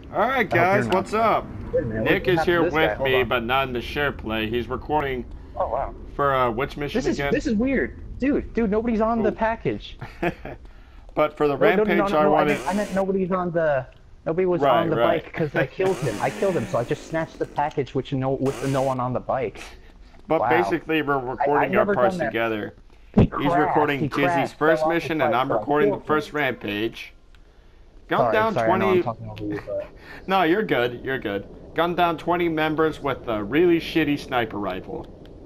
Alright I hope guys, you're not. what's up? Wait a minute, Nick what is happened here to this guy? with Hold me, on. but not in the share play. He's recording Oh wow. for which mission again? This is weird, dude. Nobody's on the Oh. package. But for the No, rampage, I wanted. I meant nobody's on the. Nobody was Right, on the right. bike because I killed him. So I just snatched the package with no one on the bike. But Wow. basically, we're recording our never parts done that. together. He He's recording He Jizzy's crashed, first fell off mission, the and bike, I'm so I recording the killed first him. rampage. Gun down Sorry, I know 20. I'm talking over you, but... No, you're good. You're good. Gun down 20 members with a really shitty sniper rifle.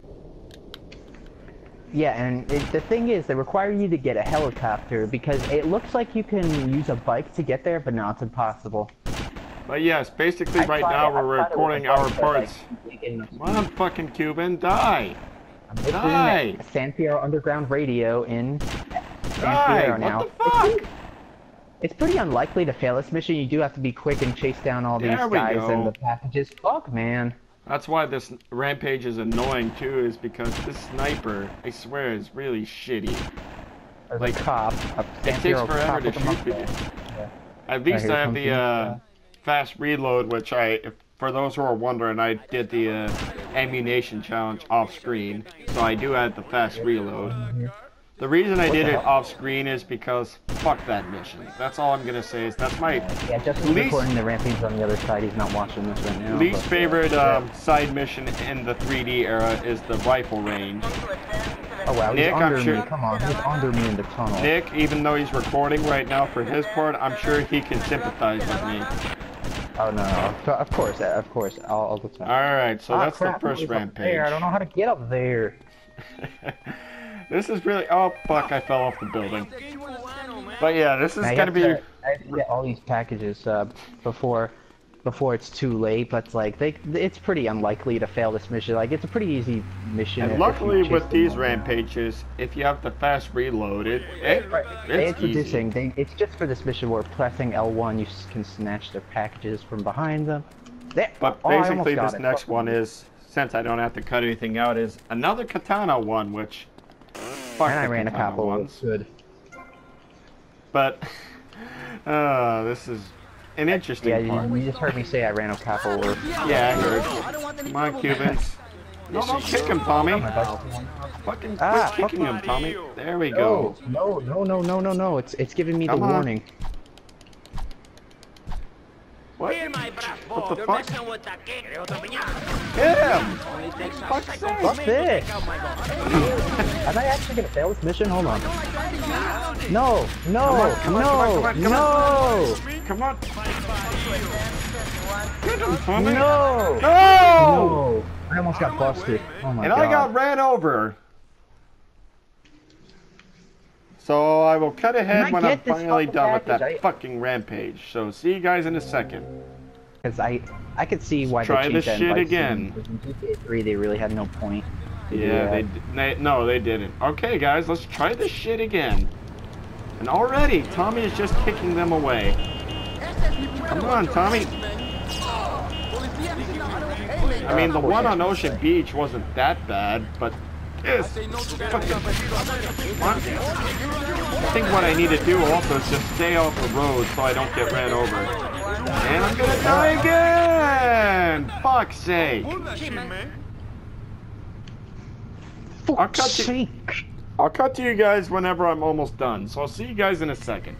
Yeah, and the thing is, they require you to get a helicopter because it looks like you can use a bike to get there, but no, it's impossible. But yes, basically right now we're recording our parts. Come on, fucking Cuban, die! I'm Die! listening to San Fierro Underground Radio in San Die! Fierro now. What the fuck? It's pretty unlikely to fail this mission. You do have to be quick and chase down all these There we guys go. and the packages. Fuck, man. That's why this rampage is annoying too, is because this sniper, I swear, is really shitty. There's Like, a cop. A It San takes Fierro forever cop to with a shoot mustache. people. Yeah. At least here I have comes the the- fast reload, which for those who are wondering, I did the ammunition challenge off screen, so I do have the fast reload. The reason I did it off screen is because fuck that mission. That's all I'm gonna say. Is that's my Yeah, Justin's least- recording the rampage on the other side. He's not watching this right now. least but, favorite side mission in the 3D era is the rifle range. Oh wow, Nick, he's I'm under sure- me. Come on, he's under me in the tunnel. Nick, even though he's recording right now for his part, I'm sure he can sympathize with me. Oh no, of course, all the time. Alright, so that's crap, the first he's up rampage. there. I don't know how to get up there. This is really... Oh, fuck, I fell off the building. But yeah, this is Now, you gonna have be... to- I have to get all these packages before it's too late. But like, it's pretty unlikely to fail this mission. Like, it's a pretty easy mission. And if luckily you chase with them these all. rampages, if you have the fast reload, it's easy. It's just for this mission where pressing L1, you can snatch their packages from behind them. There. But Oh, I almost basically got this it. next one is, since I don't have to cut anything out, is another katana one, which... Fuck And I the ran a katana couple. ones. Good. But... this is an interesting Yeah, part. you just heard me say I ran a couple. Yeah, I heard. Come on, Cubans. No, don't kick him, Tommy. Fucking quit kicking him, Tommy. There we go. No. It's giving me Come the on. warning. What? What the fuck? Hit him! Fuck's sake. Fuck this! Am I actually gonna fail this mission? Hold on. No! Come on. Come on. Get him, Tommy. No! No! No! I almost got busted. Oh my And god. I got ran over. So I will cut ahead Can I when I'm get this finally fucking done with that package? fucking rampage. So see you guys in a second. Because I could see why Try they this changed that shit in Vice again. City. In GTA 3, they really had no point. to do Yeah, that. no, they didn't. Okay, guys, let's try this shit again. And already, Tommy is just kicking them away. Come on, Tommy. I mean, the one on Ocean Beach wasn't that bad, but this fucking... I think what I need to do also is just stay off the road so I don't get ran over. And I'm gonna die again! Fuck's sake. I'll cut to you guys whenever I'm almost done. So I'll see you guys in a second.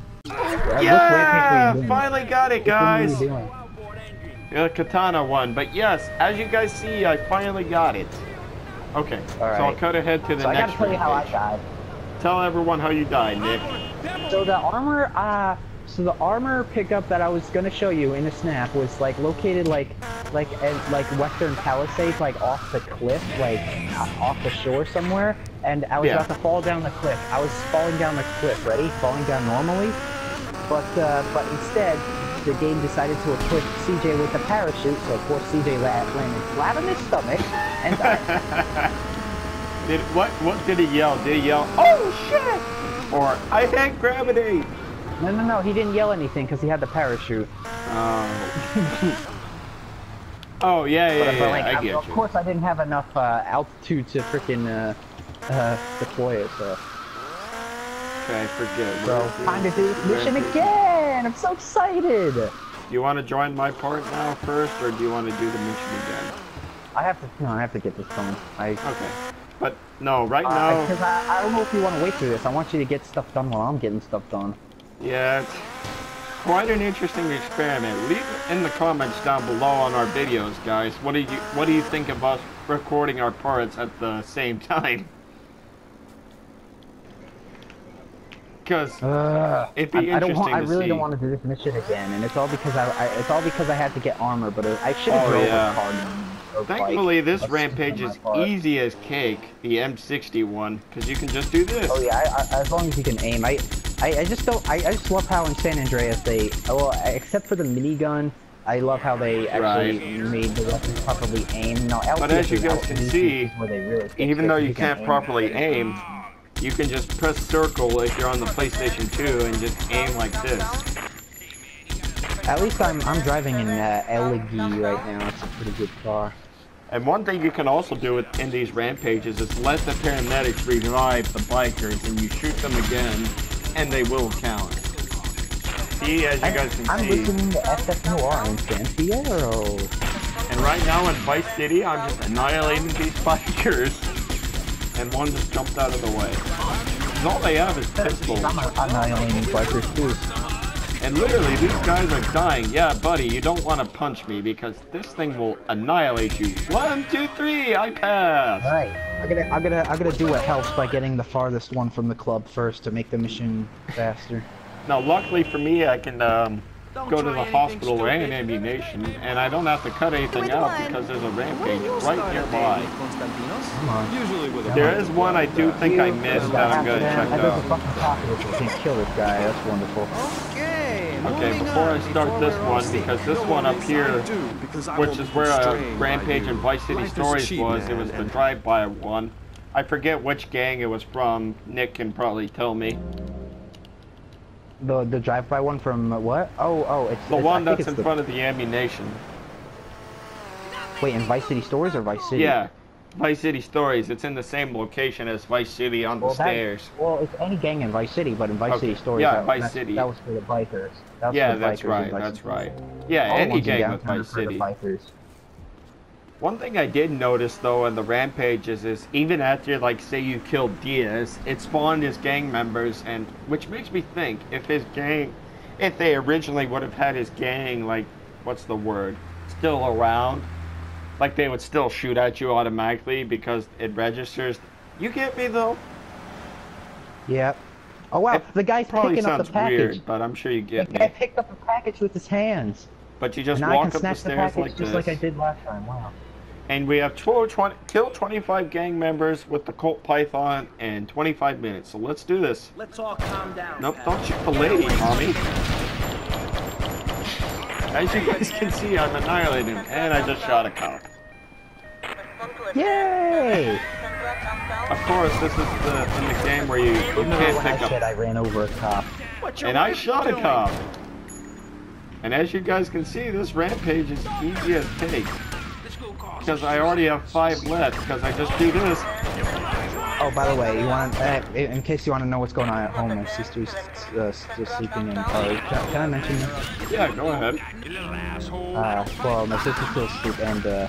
Yeah! Finally got it, guys! Yeah, katana one. But yes, as you guys see, I finally got it. Okay, so I'll cut ahead to the So I next gotta tell you how I rampage. died. Tell everyone how you died, Nick. So the armor pickup that I was gonna show you in a snap was like located like Western Palisades, like off the cliff, like off the shore somewhere. And I was about to fall down the cliff. I was falling down the cliff, ready? Falling down normally. But instead, the game decided to equip CJ with a parachute, so of course CJ landed flat on his stomach and died. What did he yell? Did he yell, "Oh shit!" Or "I hate gravity"? No, he didn't yell anything because he had the parachute. Oh. Oh yeah, I get you. Of course, I didn't have enough altitude to freaking deploy it, so. Okay, forget. So, time to do this mission again! I'm so excited! Do you want to join my part now first, or do you want to do the mission again? I have to get this done. Okay. But, no, right now... Because I don't know if you want to wait through this. I want you to get stuff done while I'm getting stuff done. Yeah, it's quite an interesting experiment. Leave in the comments down below on our videos, guys. What do you think of us recording our parts at the same time? Because it'd be interesting I really don't want to do this mission again, and it's all because I had to get armor, but I should have drove a car. Thankfully, this rampage is easy as cake, the M61, because you can just do this. Oh yeah, as long as you can aim. I just love how in San Andreas except for the minigun, I love how they actually made the weapons properly aim. Now, but as you guys can see, even though you can't properly aim, you can just press circle if you're on the PlayStation 2 and just aim like this. At least I'm driving in Elegee right now. It's a pretty good car. And one thing you can also do in these rampages is let the paramedics revive the bikers, and you shoot them again, and they will count. See, as you guys can see. I'm listening to SF Noir in Santiago. And right now in Vice City, I'm just annihilating these bikers. And one just jumped out of the way. Because all they have is pistols. I'm annihilating bikers too. And literally, these guys are dying. Yeah, buddy, you don't want to punch me because this thing will annihilate you. 1, 2, 3, I pass. All right, I'm gonna do what helps by getting the farthest one from the club first to make the mission faster. Now, luckily for me, I can go to the hospital and ammunition, and I don't have to cut anything out because there's a rampage right nearby. There is one I do think I missed that I'm gonna check out. You can kill this guy. That's wonderful. Okay, before I start this one, because this one up here, which is where Rampage and Vice City Stories was, it was the drive-by one. I forget which gang it was from. Nick can probably tell me. The drive-by one from what? It's the one that's in front of the ammunition. Wait, in Vice City Stories or Vice City? Yeah, Vice City Stories. It's in the same location as Vice City on the stairs. Well, it's any gang in Vice City, but in Vice City Stories, Vice City. That was for the bikers. That's right. Yeah, any gang with Vice City. One thing I did notice though in the rampages is even after, like, say you killed Diaz, it spawned his gang members, and which makes me think if they originally would have had his gang, like, what's the word, still around, like they would still shoot at you automatically because it registers. You get me though? Yeah. Oh wow, the guy's picking up the package. Weird, but I'm sure you get me. The guy picked up the package with his hands. But you just walk up the stairs like this. Just like I did last time. Wow. And we have killed 25 gang members with the Colt Python in 25 minutes. So let's do this. Let's all calm down. Nope, don't shoot the lady, Tommy. As you guys can see, I'm annihilating him, and I just shot a cop. Yay! Of course, this is in the game where you can't pick up. I ran over a cop. And I shot a cop. And as you guys can see, this rampage is easy as cake. Because I already have 5 left, because I just do this. Oh, by the way, you want in case you want to know what's going on at home, my sister's still sleeping in the car. Can I mention this? Yeah, go ahead. Well, my sister's still asleep,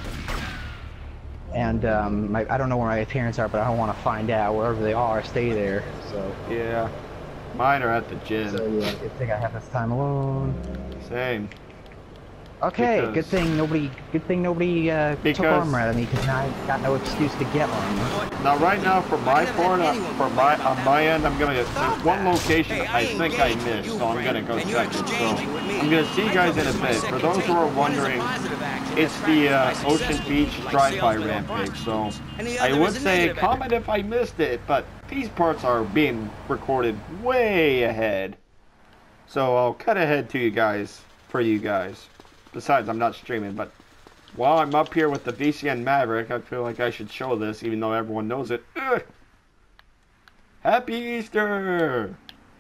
and I don't know where my parents are, but I don't want to find out. Wherever they are, stay there. So yeah, mine are at the gym. So yeah, good thing I have this time alone. Same. Okay, good thing nobody took armor out of me, because now I got no excuse to get armor. Now right now, for my part, on my end, I'm gonna. There's one location I think I missed, so I'm gonna go check it. So I'm gonna see you guys in a bit. For those who are wondering, it's the Ocean Beach drive-by rampage. So I would say comment if I missed it, but these parts are being recorded way ahead. So I'll cut ahead to you guys for you guys. Besides, I'm not streaming, but while I'm up here with the VCN Maverick, I feel like I should show this, even though everyone knows it. Ugh. Happy Easter!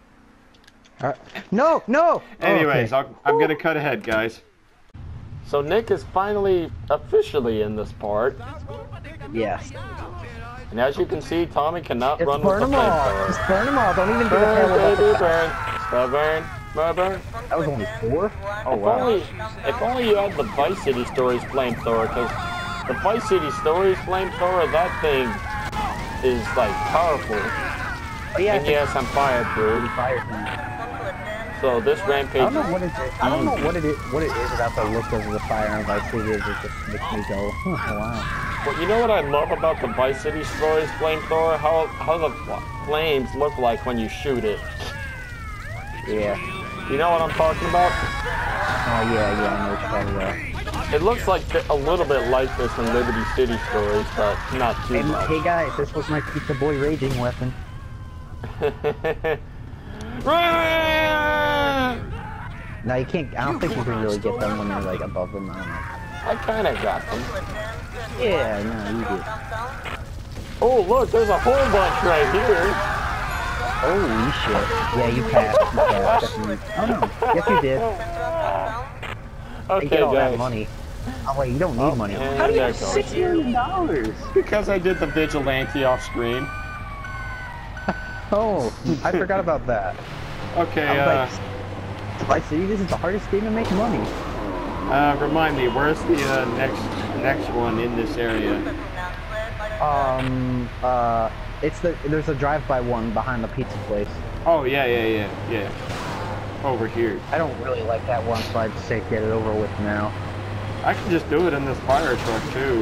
No! Anyways, okay. I'm gonna cut ahead, guys. So Nick is finally officially in this part. Yes. And as you can see, Tommy cannot Just run with the flamethrower. Just burn them all. Don't even burn, baby, burn. Burn. Remember? That was only 4? Oh If wow. if only you had the Vice City Stories flamethrower, because the Vice City Stories flamethrower, that thing is like powerful. Oh yeah, And yes, I'm fireproof. fire. So this I rampage don't know is what it is. I don't know what it is about the look of the fire and Vice City. It just makes me go, oh, wow. Well, you know what I love about the Vice City Stories flamethrower? How the flames look like when you shoot it. Yeah. You know what I'm talking about? Oh yeah, I know what you're talking about. It looks like a little bit like this in Liberty City Stories, but not too Hey, much. hey guys, this was my Pizza Boy raging weapon. No, you can't. I don't think you can really get them when you're like above them. I don't know. I kind of got them. Yeah, no, you did. Oh, look, there's a whole bunch right here. Holy shit. Yeah, you passed. You passed. Definitely. Oh no. Yes, you did. You Okay, get all that guys. money. Oh wait, you don't need money. and How do you there have goes. $6 million? Because I did the vigilante off screen. Oh, I forgot about that. Okay, I was like, Vice City, this is the hardest game to make money. remind me, where's the next one in this area? There's a drive-by one behind the pizza place. Oh, yeah. Over here. I don't really like that one, so I'd say get it over with now. I can just do it in this fire truck, too.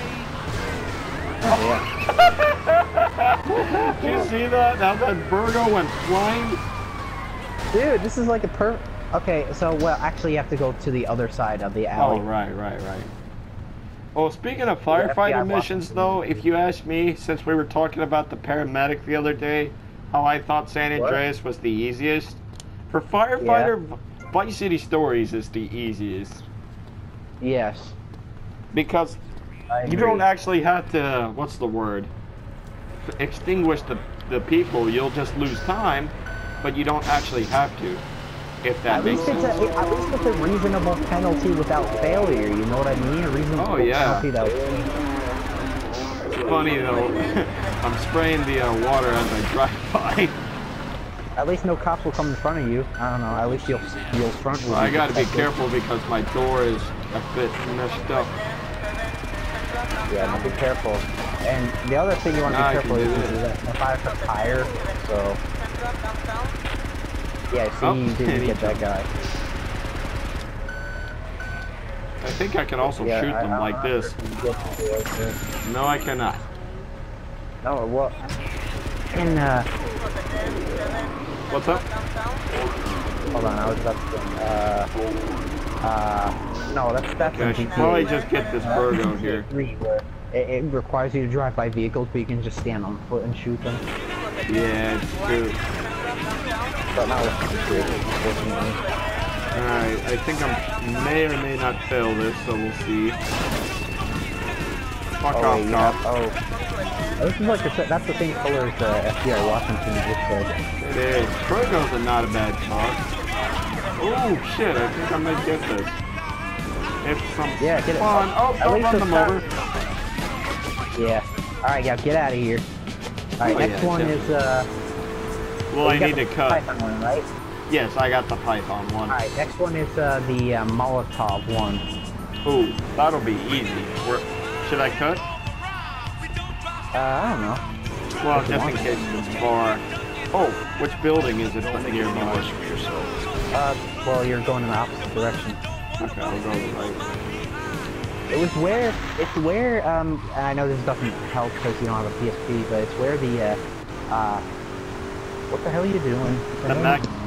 Oh yeah. Did you see that? How that Virgo went flying? Dude, this is like a Okay, so, well, actually you have to go to the other side of the alley. Oh, right. Oh, speaking of Yeah, firefighter yeah, missions, though, if you ask me, since we were talking about the paramedic the other day, how I thought San Andreas was the easiest, for firefighter, Vice City Stories is the easiest. Yes. Because I you agree. don't actually have to, what's the word, extinguish the people. You'll just lose time, but you don't actually have to, if that At makes least sense. at least it's a reasonable penalty without failure, you know what I mean? A reasonable Oh, yeah. penalty that It's funny, though. I'm spraying the water as I drive by. at least no cops will come in front of you. I don't know, at least you'll front with I gotta be careful because my door is a bit messed up. Yeah, no, be careful. And the other thing you want to Nah, be I careful can is do that the fire's a tire, so... Yeah, see, Oh, you didn't get that guy. I think I can also Yeah, shoot them I'm like not this. sure if you get to No, I cannot. No, what? And, What's up? hold on, I was about to, no, that's Okay, I in should GTA. probably just get this Virgo here. 3, where it requires you to drive by vehicles, but you can just stand on foot and shoot them. Yeah, it's true. But not with the unfortunately. Alright, I think I may or may not fail this, so we'll see. Fuck Oh, off, wait, cop. This is like that's the same color as FDR Washington just said. It is. Virgos are not a bad car. Oh, shit, I think I might get this. If some Yeah, get it. fun. Oh, At don't least run it's them not- over. Yeah. Alright, yeah, get out of here. Alright, Oh, next yeah, one yeah. is, Well, I you got need the to cut. Python one, right? Yes, I got the Python one. Alright, next one is, the, Molotov one. Ooh, that'll be easy. Should I cut? I don't know. Well, If you just in want. case it's far. Oh, which building is it nearby? Well, you're going in the opposite direction. Okay, I'll go right. It's where, I know this doesn't help because you don't have a PSP, but it's where the, what the hell are you doing? What The hell are Mac- you doing?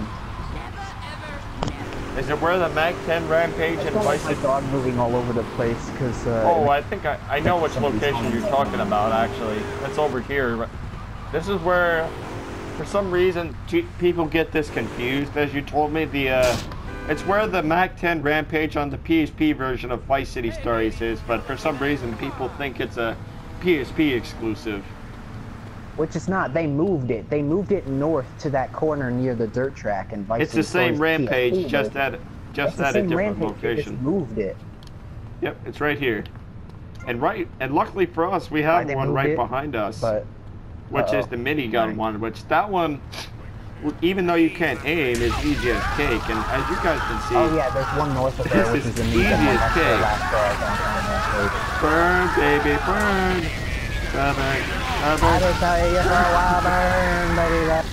Is it where the MAC-10 Rampage and I Vice my City... dog moving all over the place because, Oh, I think I know which location you're talking about, actually. It's over here. This is where, for some reason, people get this confused, as you told me. It's where the MAC-10 Rampage on the PSP version of Vice City Stories is, but for some reason, people think it's a PSP exclusive. which is not. They moved it. They moved it north to that corner near the dirt track and Vice It's City the same Stories Rampage, PSP just version. at It's just the at a same different Rampage, they just location. moved it. Yep, it's right here. And luckily for us, we have They one moved right it, behind us, But which is the minigun Right. one. Which that one even though you can't aim, is easy as cake. And as you guys can see, Oh yeah, there's one north of there, This which is is the easy minigun one. as That's the cake. last downtown burn, baby, burn. Burn, I burn. will tell you for a while, burn, baby. That.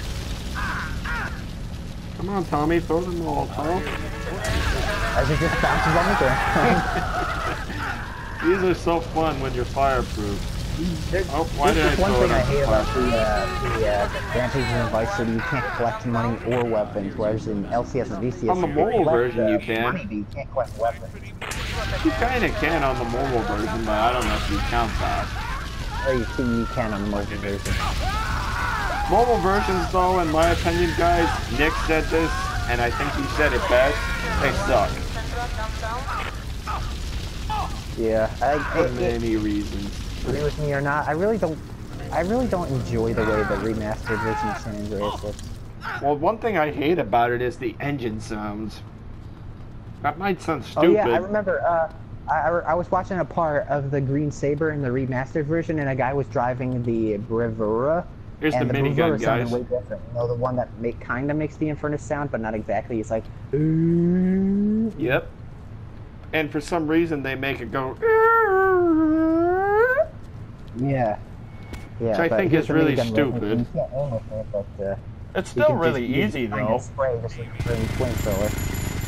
Come on, Tommy, throw the Molotov. As it just bounces on the ground. These are so fun when you're fireproof. Oh, why There's did I just one throw it thing I on hate fire? about the Rampage and Vice City, you can't collect money or weapons, whereas in LCS and VCS, On the you mobile collect, version, you can. money, but you can't collect weapons. You kinda can on the mobile version, but I don't know if you count that. Or you can on the mobile version. Mobile versions, though, in my opinion, guys, Nick said this, and I think he said it best, they suck. Yeah, For many reasons. agree with me or not, I really don't enjoy the way the remastered version of San Andreas looks. Well, one thing I hate about it is the engine sounds. That might sound Oh stupid. yeah, I remember. I was watching a part of the Green Saber in the remastered version, and a guy was driving the Bravura. Here's the and the minigun, Bravura sounded guys. way different. You know, the one that kind of makes the Infernus sound, but not exactly. It's like. Yep. And for some reason, they make it go. Yeah. Yeah. Which I but think here's is the really minigun stupid. You can't aim with it, but It's you still can really just, you easy can kind though. of spray just like a flamethrower.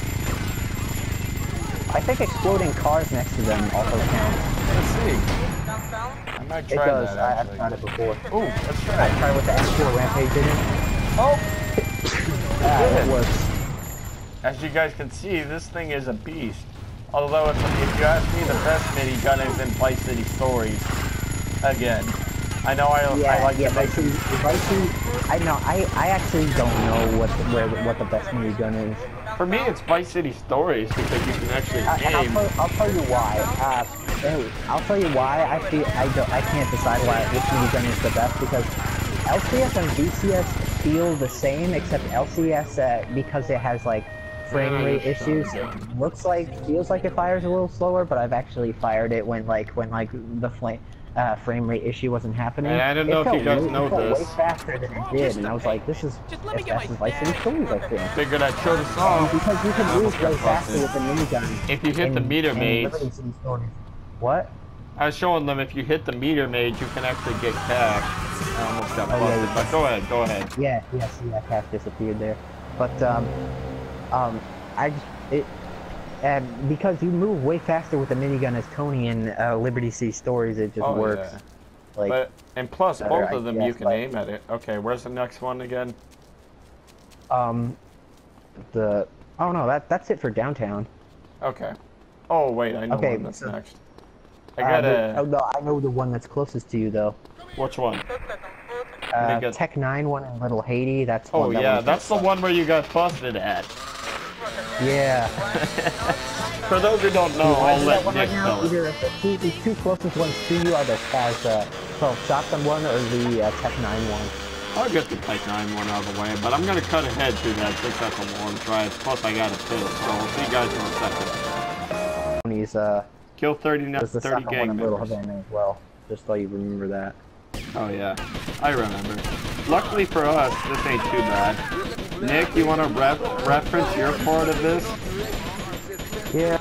I think exploding cars next to them also counts. Let's see. I might It try does. that I've actually. tried it before. Oh, let's I try it. tried with the X4 Rampage, didn't it? Oh, It works. as you guys can see, this thing is a beast. Although, if you ask me, the best minigun is in Vice City Stories. Again, I know I like to make Vice City. I know. I actually don't know what the best minigun is. For me, it's Vice City Stories because you can actually And aim. I'll tell you why. I'll tell you why I can't decide which minigun is the best, because LCS and VCS feel the same, except LCS because it has like frame rate issues. Feels like it fires a little slower, but I've actually fired it when the frame rate issue wasn't happening. And I don't know if you guys know it felt this. way faster than it did, and I was like, this is as fast as Vice City Stories, I think. Figured I'd show this off. Because you can move way faster with the minigun. If you hit the meter maze, Liberty City Stories. What? I was showing them if you hit the meter maze, you can actually get cash. I almost got Oh, yeah, busted, but go ahead. Yeah, half disappeared there. But because you move way faster with the minigun as Tony in Liberty City Stories, it just works. Yeah. Like, But and plus, better, both I of them you guess, can but- aim at it. Okay, where's the next one again? oh no, that's it for downtown. Okay. Oh wait, I know Okay, one that's so- next. I got Oh, no, I know the one that's closest to you though. Which one? Mega- Tech 9 one in Little Haiti. That's Oh one that yeah, one's that's the one where you got busted at. Yeah. For those who don't know, I'll That let one Nick right now, tell it. either the two closest ones to you are the Taz 12 Shotgun one or the Tech 9 one. I'll get the Type 9 one out of the way, but I'm gonna cut ahead through that since that's a long drive. Plus I got a piss, so we'll see you guys in a second. Tony's Kill 30, there's the 30 second one gang in Little members. Havana as well. Just so you remember that. Oh yeah, I remember. Luckily for us, this ain't too bad. Nick, you wanna reference your part of this? Yeah.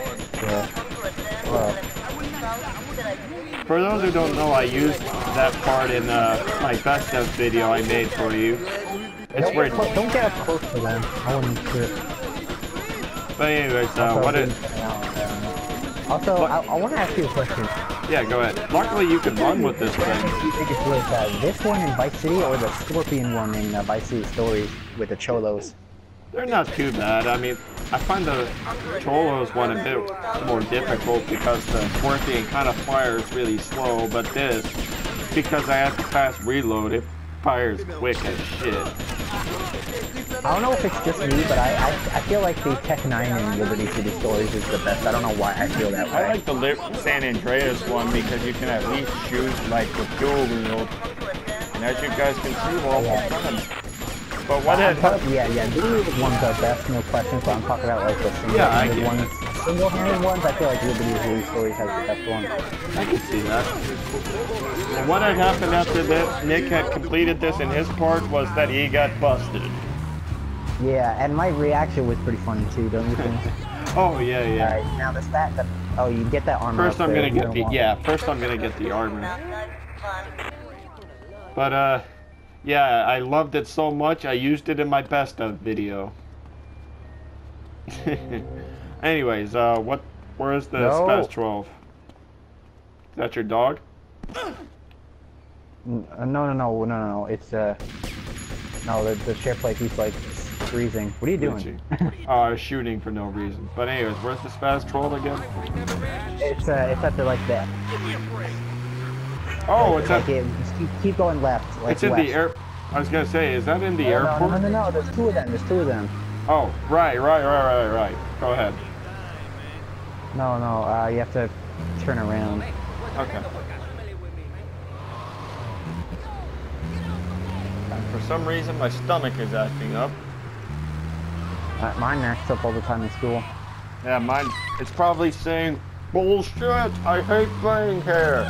Well, For those who don't know, I used that part in my best of video I made for you. It's where, don't get up close to them. I wouldn't shoot. but anyways, what it? Also, I want to ask you a question. Yeah, go ahead. Luckily, you can run with this Do thing. you think it's with this one in Vice City or the Scorpion one in Vice City Stories with the Cholos? They're not too bad. I mean, I find the Cholos one a bit more difficult because the Scorpion kind of fires really slow, but this, because I have to fast reload, it fires quick as shit. I don't know if it's just me, but I feel like the Tech 9 in Liberty City Stories is the best. I don't know why I feel that way. I like the San Andreas one because you can at least shoot like the dual wield. And as you guys can see, we're almost done. But what had Yeah, the one's the best, no question, but I'm talking about like the single Yeah, I handed get ones. it. single-handed ones, I feel like Liberty City Stories has the best one. I can see that. And what had happened after that, Nick had completed this in his part was that he got busted. Yeah, and my reaction was pretty funny too, don't you think? Oh yeah, yeah. Alright, now oh, you get that armor. First I'm gonna get the armor. But yeah, I loved it so much I used it in my best of video. Anyways, where is the Spaz 12? Is that your dog? No. It's no, the share plate keeps like freezing. What are you doing? I was shooting for no reason. But anyways, where's the Spaz 12 again? It's at the like that. Oh, it's like at. Just keep going left. Like it's in west. the air. I was gonna say, is that in the airport? No. There's two of them. Oh, right. Go ahead. No. You have to turn around. Okay. For some reason, my stomach is acting up. Mine acts up all the time in school. Yeah, mine. It's probably saying, bullshit, I hate playing here.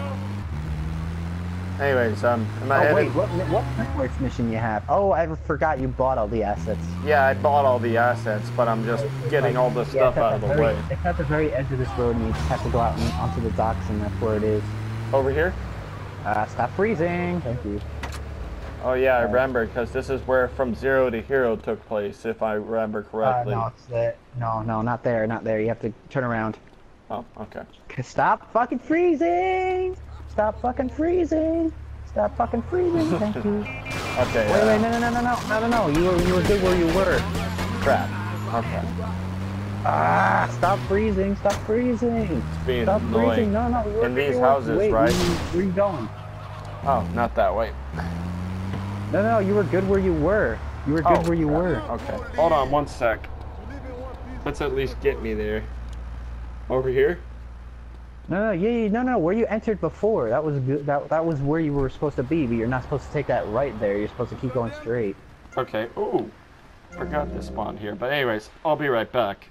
Anyways, am I wait, what networks mission you have? Oh, I forgot you bought all the assets. Yeah, I bought all the assets, but I'm just getting all the stuff out of the way. It's at the very edge of this road, and you just have to go out onto the docks, and that's where it is. Over here? Stop freezing. Thank you. Oh yeah, I remember, because this is where From Zero to Hero took place, if I remember correctly. No, not there. You have to turn around. Oh, okay. Stop fucking freezing! Stop fucking freezing! Stop fucking freezing! Thank you. Okay. Wait, no. You were good where you were. Crap. Okay. Stop freezing! Stop freezing! It's being Stop annoying. freezing! No. In these houses, right? Where are you going? Oh, not that way. No, you were good where you were. You were good where you were. Okay. Hold on 1 sec. Let's at least get me there. Over here? No. Where you entered before, that was good. That was where you were supposed to be, but you're not supposed to take that right there. You're supposed to keep going straight. Okay. Ooh. Forgot to spawn here. But anyways, I'll be right back.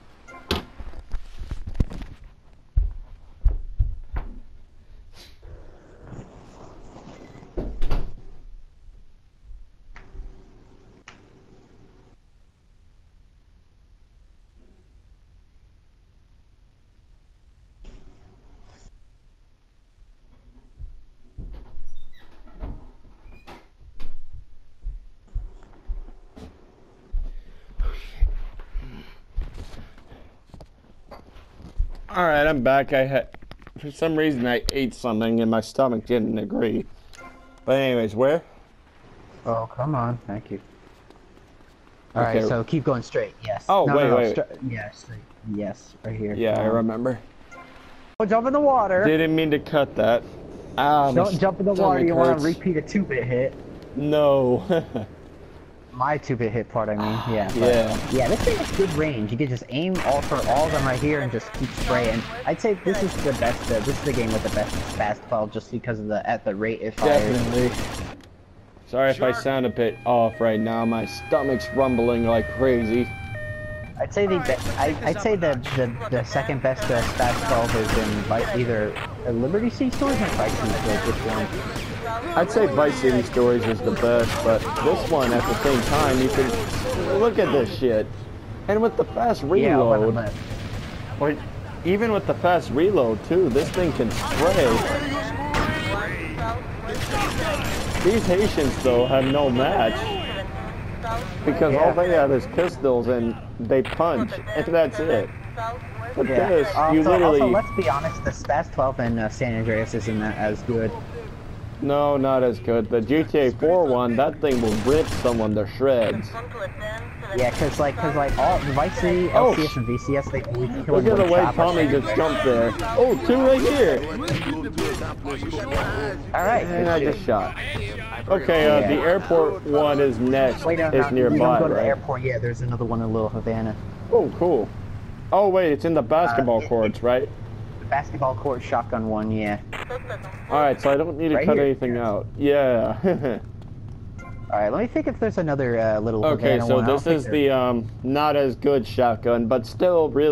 Alright, I'm back. For some reason I ate something and my stomach didn't agree. But anyways, where? Oh, come on. Thank you. Alright, so keep going straight. Yes. Oh, wait. Yes, straight. Yes, right here. Yeah, I remember. Don't jump in the water. Didn't mean to cut that. Don't jump in the water. You want to repeat a 2-bit hit. No. My 2-bit hit part, I mean. Yeah, this thing has good range. You can just aim for all of them right here and just keep spraying. I'd say this is the best. This is the game with the best Spaz 12 just because of at the rate it fires. Definitely. Sorry if I sound a bit off right now. My stomach's rumbling like crazy. I'd say the second best Spaz 12 is in either Liberty City Stories or Vice City Stories. Which one? I'd say Vice City Stories is the best, but this one at the same time, you can look at this shit. And with the fast reload, or even with the fast reload too, this thing can spray. These Haitians though have no match. Because all they have is pistols and they punch, and that's it. But this, you literally... Also, let's be honest, the Spaz 12 in San Andreas isn't as good. No, not as good. The GTA 4 one, that thing will rip someone to shreds. Yeah, cause like all Vice City, LCS, and VCS, they always kill. Look at the way Tommy just jumped there. Oh, 2 right here. All right. And I just shot. Okay, the airport one is next. Wait, no, is nearby, you don't go to right? the airport. Yeah, there's another one in Little Havana. Oh, cool. Oh wait, it's in the basketball courts, right? The basketball court shotgun one, yeah. Alright, so I don't need to cut anything out. Yeah. Alright, let me think if there's another Little Okay, Havana so one. this is the not as good shotgun, but still really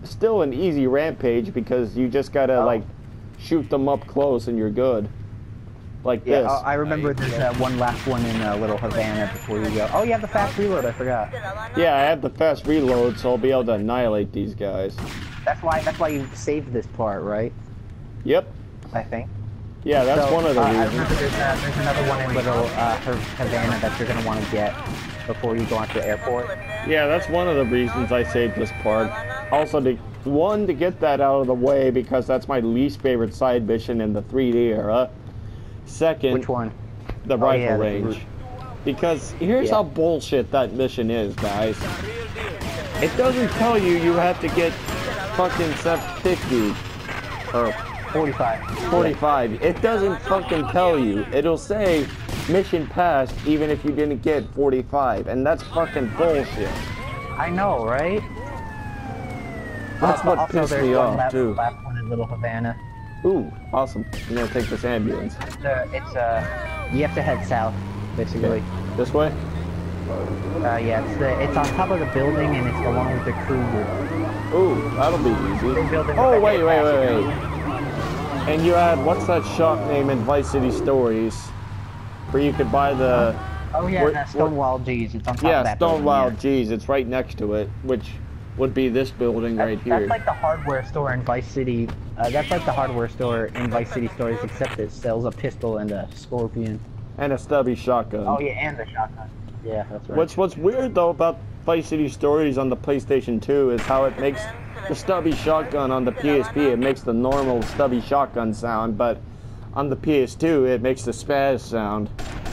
still an easy rampage because you just gotta like shoot them up close and you're good. Like this. I remember there's one last one in Little Havana before you go. Oh, you have the fast reload. I forgot. Yeah, I have the fast reload, so I'll be able to annihilate these guys. That's why you saved this part, right? Yep. I think. Yeah, that's one of the I reasons. remember there's another one in Little Havana that you're gonna want to get before you go onto the airport. Yeah, that's one of the reasons I saved this part. Also, to get that out of the way because that's my least favorite side mission in the 3D era. Second, Which one? The rifle range. Because here's how bullshit that mission is, guys. It doesn't tell you you have to get fucking 750 or 45. It doesn't fucking tell you. It'll say mission passed even if you didn't get 45, and that's fucking bullshit. I know, right? That's what also, pissed there's me one off too. last one in Little Havana. Ooh, awesome. I'm gonna take this ambulance. You have to head south, basically. Okay. This way? Yeah, it's on top of the building and it's the one with the cruiser. Ooh, that'll be easy. Building Oh, with the wait. air And you had, what's that shop name in Vice City Stories? Where you could buy the... Oh yeah, Stonewall G's. It's on top of that Stonewall building, G's. It's right next to it, which would be this building right here. That's like the hardware store in Vice City. That's like the hardware store in Vice City Stories, except it sells a pistol and a scorpion. And a stubby shotgun. Oh yeah, and the shotgun. Yeah, that's right. What's weird though about Vice City Stories on the PlayStation 2 is how it makes the stubby shotgun on the PSP. It makes the normal stubby shotgun sound, but on the PS2 it makes the spaz sound.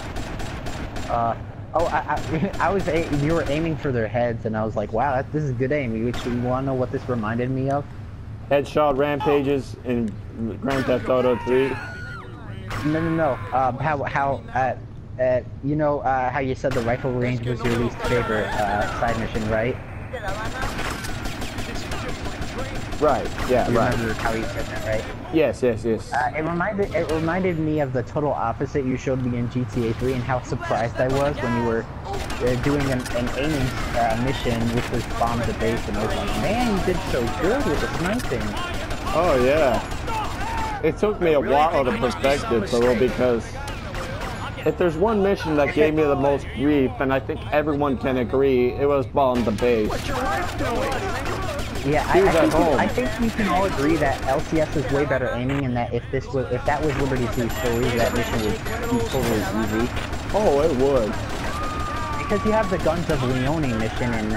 You were aiming for their heads, and I was like, wow, this is good aim. You want to know what this reminded me of? Headshot rampages in Grand Theft Auto 3. No. How you said the rifle range was your least favorite side mission, right? Right. Yeah. You right. remember how you said that, right? Yes. It reminded me of the total opposite you showed me in GTA 3 and how surprised I was when you were doing an aiming mission, which was bomb the base, and I was like, man, you did so good with the sniping. Oh yeah. It took me a while to perfect it though, because if there's one mission that gave me the most grief, and I think everyone can agree, it was bomb the base. Yeah, I think we can all agree that LCS is way better aiming, and that if that was Liberty City Stories, that mission would be totally easy. Oh, it would. Because you have the Guns of Leone mission in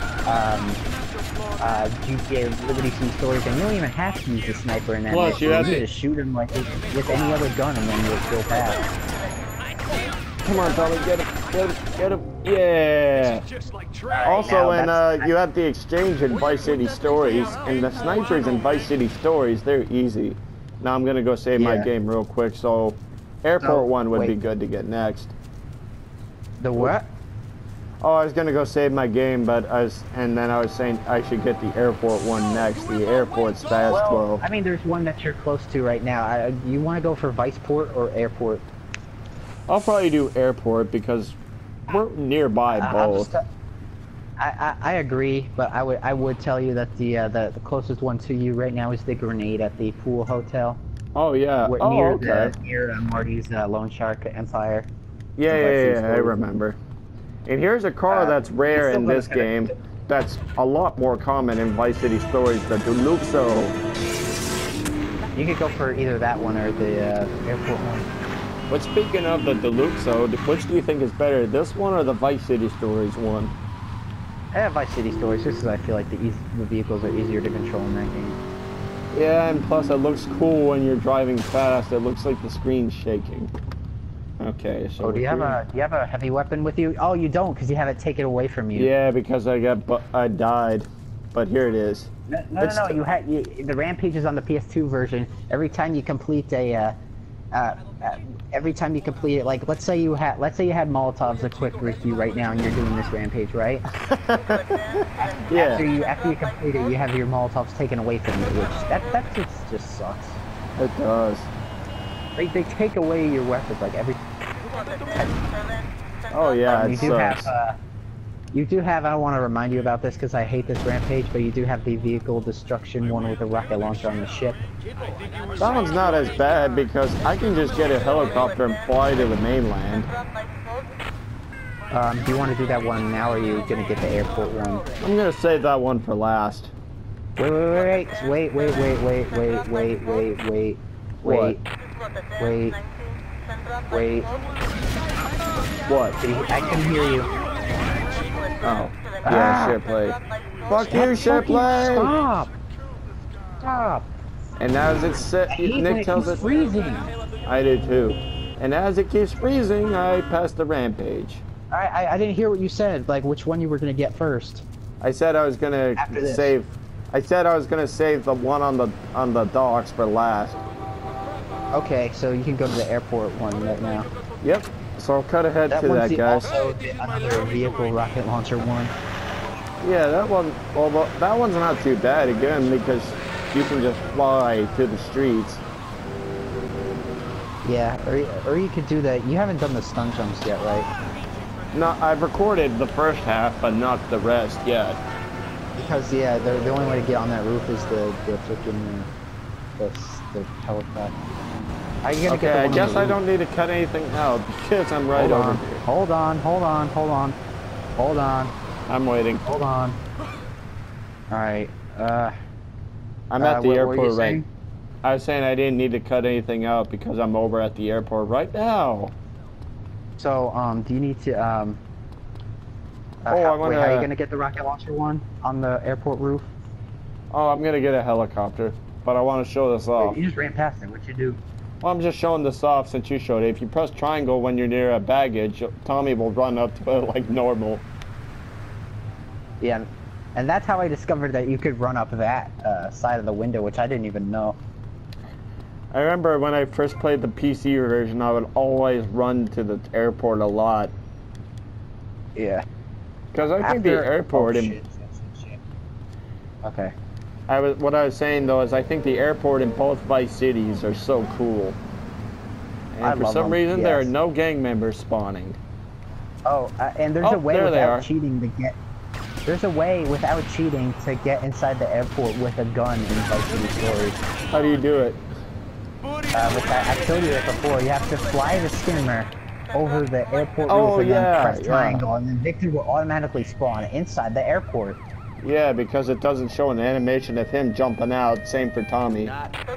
GTA Liberty City Stories, and you don't even have to use the sniper in that Plus, mission. you have to just shoot him like with any other gun, and then you'll go past. Come on, Tommy, get him, yeah! Also, you have the exchange in Vice City Stories, and the snipers in Vice City Stories, they're easy. Now I'm gonna go save my game real quick, so Airport 1 would be good to get next. The what? Oh, I was gonna go save my game, and then I was saying I should get the Airport 1 next, the Airport Spaz 12. I mean, there's one that you're close to right now. You want to go for Viceport or Airport? I'll probably do Airport because we're nearby both. I agree, but I would tell you that the closest one to you right now is the Grenade at the Pool Hotel. Oh yeah. Near Marty's Lone Shark Empire. Yeah, I remember. And here's a car that's rare in this game. That's a lot more common in Vice City Stories, the Deluxo. You could go for either that one or the Airport one. But speaking of the Deluxo, which do you think is better, this one or the Vice City Stories one? I have Vice City Stories just because I feel like the vehicles are easier to control in that game. Yeah, and plus it looks cool when you're driving fast. It looks like the screen's shaking. Okay, so... Oh, do you have a heavy weapon with you? Oh, you don't, because you have it taken away from you. Yeah, because I died. But here it is. No. The Rampage is on the PS2 version. Every time you complete a... like, let's say you had Molotovs equipped with you right now, and you're doing this Rampage, right? Yeah. After you complete it, you have your Molotovs taken away from you, which that just sucks. It does. They take away your weapons like every. Oh yeah, you it do sucks. have You do have, I don't want to remind you about this because I hate this rampage, but you do have the vehicle destruction one with a rocket launcher on the ship. That one's not as bad because I can just get a helicopter and fly to the mainland. Do you want to do that one now, or are you going to get the airport one? I'm gonna save that one for last. Wait. What? I can hear you. Oh. Yeah, share play. Fuck you, share play! Stop! And as it set, I hate when Nick it tells keeps it. freezing. I do too. And as it keeps freezing, I pass the rampage. I didn't hear what you said, like which one you were gonna get first. I said I was gonna save. I said I was gonna save the one on the docks for last. Okay, so you can go to the airport one right now. Yep. So I'll cut ahead to that, guys. Also another vehicle rocket launcher one. Yeah, that one. Well, that one's not too bad again because you can just fly to the streets. Yeah, or you could do that. You haven't done the stun jumps yet, right? No, I've recorded the first half, but not the rest yet. Because yeah, the only way to get on that roof is the freaking the helicopter. How are you gonna get the I one guess on the I roof? don't need to cut anything out because I'm right over here. Hold on. I'm waiting. Hold on. Alright, I'm at the what were airport you right. saying? I was saying I didn't need to cut anything out because I'm over at the airport right now. So, do you need to, I how are wanna- you gonna get the rocket launcher one on the airport roof? Oh, I'm gonna get a helicopter, but I want to show this off. You just ran past it, what'd you do? Well, I'm just showing this off since you showed it. If you press triangle when you're near a baggage, Tommy will run up to it like normal. Yeah, and that's how I discovered that you could run up that, side of the window, which I didn't even know. I remember when I first played the PC version, I would always run to the airport a lot. Yeah. Because I think the airport... Okay. What I was saying though is I think the airport in both Vice Cities are so cool. I And for love some them, reason there are yes. no gang members spawning. Oh, and there's Oh, a way there they are. without cheating to get... There's a way without cheating to get inside the airport with a gun in Vice City Stories. How do you do it? I showed you it before. You have to fly the skimmer over the airport Oh, roof and yeah, then press yeah. triangle, and then Victor will automatically spawn inside the airport. Yeah, because it doesn't show an animation of him jumping out. Same for Tommy.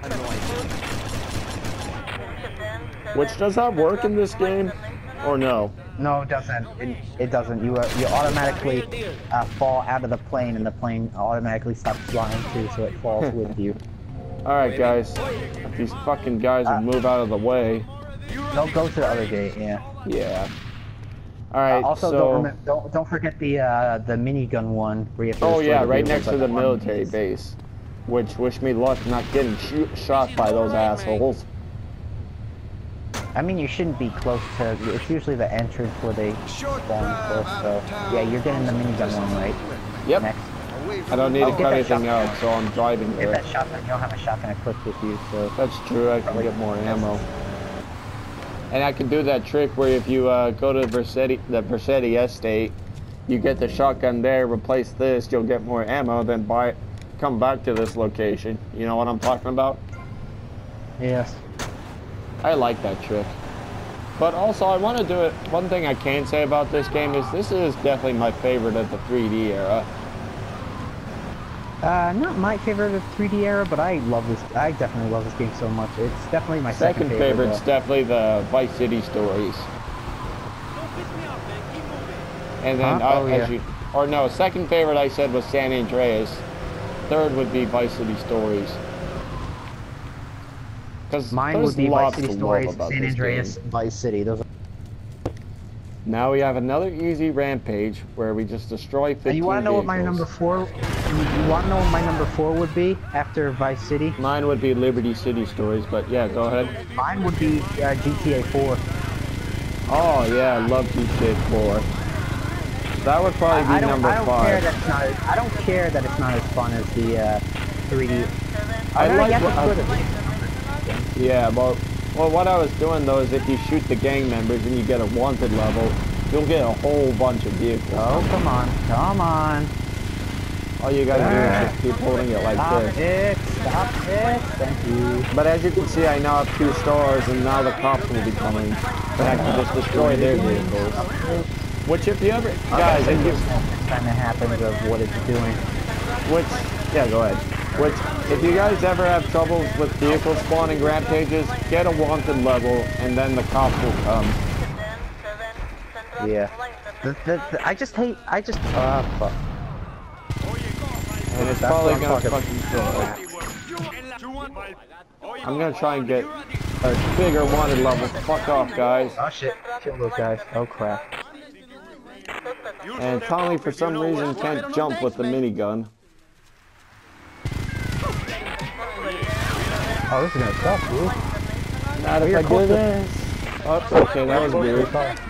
Which does that work in this game? Or no? No, it doesn't. It doesn't. You automatically fall out of the plane, and the plane automatically stops flying too, so it falls with you. Alright guys, if these fucking guys would move out of the way. Don't go to the other gate. Yeah. Yeah. Alright, Also, so... don't forget the minigun one where you have to Oh destroy yeah, the right vehicles next to like the the military armies. base. Which, wish me luck not getting shot by those assholes. I mean, you shouldn't be close to. It's usually the entrance where they spawn first. So yeah, you're getting the minigun one, right? Yep. Next. I don't need to get cut that anything shotgun. out, so I'm driving Get there. that shotgun. You don't have a shotgun equipped with you, so. That's true, I can get more ammo. And I can do that trick where if you go to the Versetti Estate, you get the shotgun there, replace this, you'll get more ammo, then come back to this location. You know what I'm talking about? Yes. I like that trick. But also, I want to do it. One thing I can say about this game is this is definitely my favorite of the 3D era. Not my favorite of 3D era, but I love this. I definitely love this game so much. It's definitely my second Favorite's though. definitely the Vice City Stories. And then, Huh? Oh, yeah. or no, second favorite I said was San Andreas. Third would be Vice City Stories. Because Mine would be Vice City to love Stories, about San this Andreas, game. Vice City. Those. Now we have another easy rampage where we just destroy 15 And you want to know what my vehicles. number 4? You want to know what my number 4 would be after Vice City? Mine would be Liberty City Stories, but yeah, go ahead. Mine would be GTA 4. Oh yeah, I love GTA 4. That would probably be number 5. I don't care that it's not as fun as the 3D. Yeah, well, what I was doing though is if you shoot the gang members and you get a wanted level, you'll get a whole bunch of vehicles. Oh, come on. Come on. All you gotta do is just keep holding it like Stop this. it. Stop it. Thank you. But as you can see, I now have 2 stars, and now the cops will be coming. And I can just destroy their vehicles. Which if you ever... Guys, if you... Kind of happens of what it's doing. Which... Yeah, go ahead. Which, if you guys ever have troubles with vehicles spawning rampages, get a wanted level, and then the cops will come. Yeah. I just hate... fuck. And it's probably gonna fucking kill. I'm gonna try and get a bigger wanted level. Fuck off, guys. Oh shit. Kill those guys. Oh crap. And Tommy, for some reason, can't jump with the minigun. Oh, this is gonna suck, dude. Not if I do this. Oh, okay, that was weird.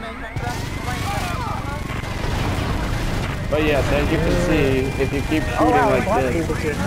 But yes, as you can see, if you keep shooting like this.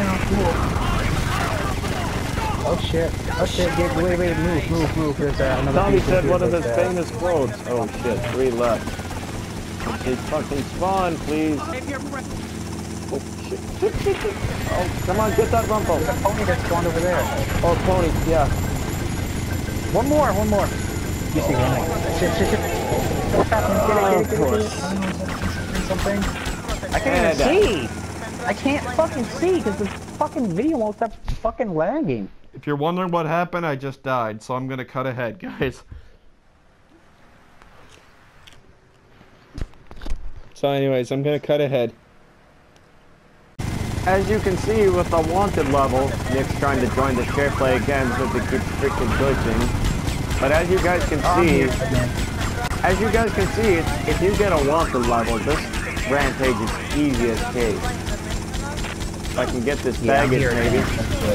Oh shit. Oh shit. Wait. Move. There's another Tommy vehicle said here one of his that's, famous quotes. Oh shit, 3 left. Please fucking spawn, please. Oh shit. Oh, come on, get that rumple. There's a pony that spawned over there. Oh, pony, yeah. One more. You see one. Shit. What's happening? Get it. Something. I can't even see. I can't fucking see because the fucking video won't stop fucking lagging. If you're wondering what happened, I just died, so I'm gonna cut ahead, guys. So anyways, I'm gonna cut ahead. As you can see with the wanted level, Nick's trying to join the share play again because it keeps freaking glitching. But as you guys can see, if you get a wanted level, this rampage is easy as cake. If I can get this baggage, maybe.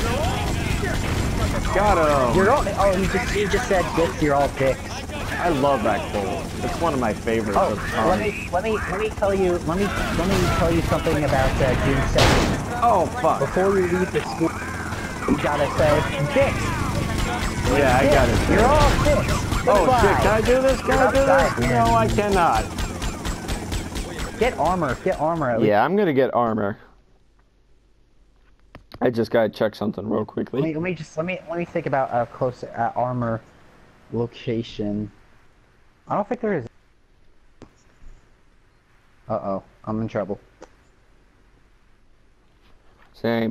Got him. You're all. Oh, you just said dicks. You're all dicks. I love that quote. It's one of my favorites. Oh, of the song. let me tell you something about June 2nd. Oh fuck. Before we leave the school, you gotta say dicks. Yeah, I got it. You're all dicks. Oh Goodbye. shit, can I do this? No, I cannot. Get armor at least. Yeah, I'm gonna get armor. I just gotta check something real quickly. Let me think about a close armor location. I don't think there is. Uh-oh, I'm in trouble. Same.